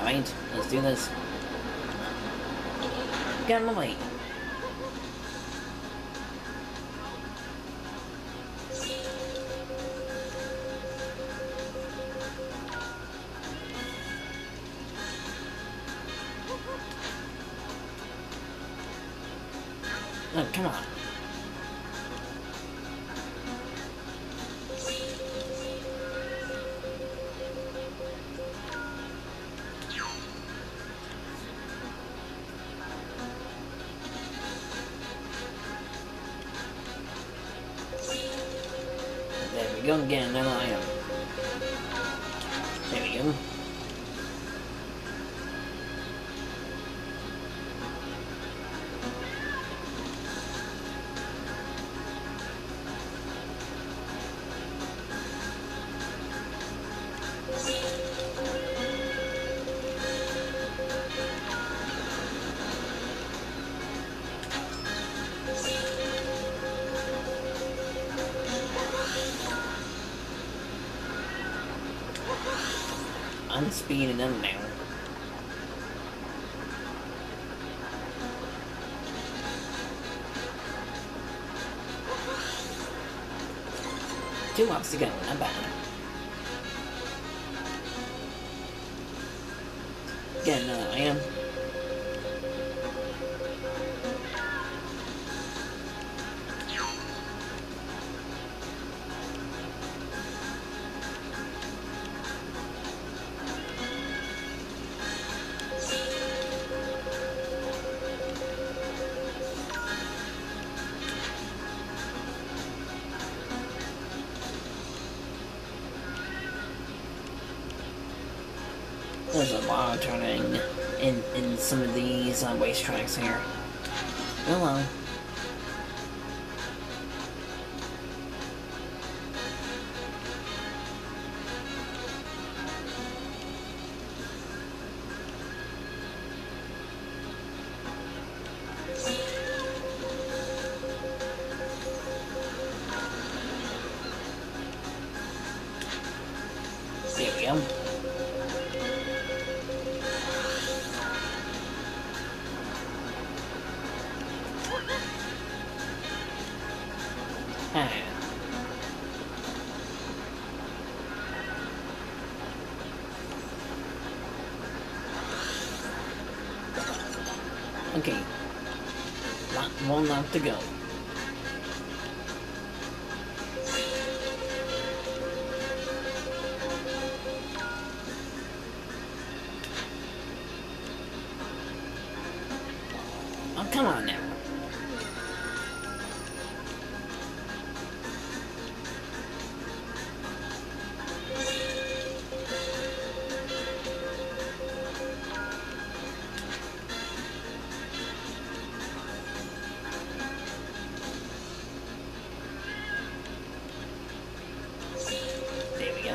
Alright, let's do this. Get in the way. Oh, come on. There we go, get another item. There we go. I'm speeding them now. Two laps to go, not bad. Get another item. There's a lot of turning in some of these racetracks here. Oh well. There we go. Okay, one lap to go. Oh, come on now. There we go.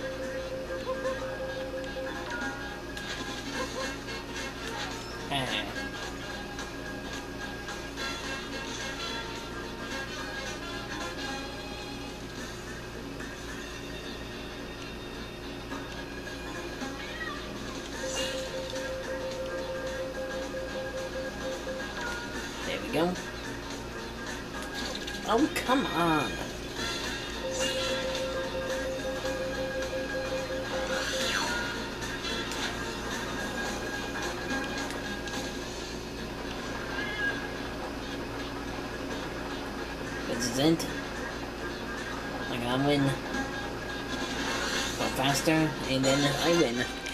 There we go. Oh, come on. This is it. I gotta win. Go faster, and then I win.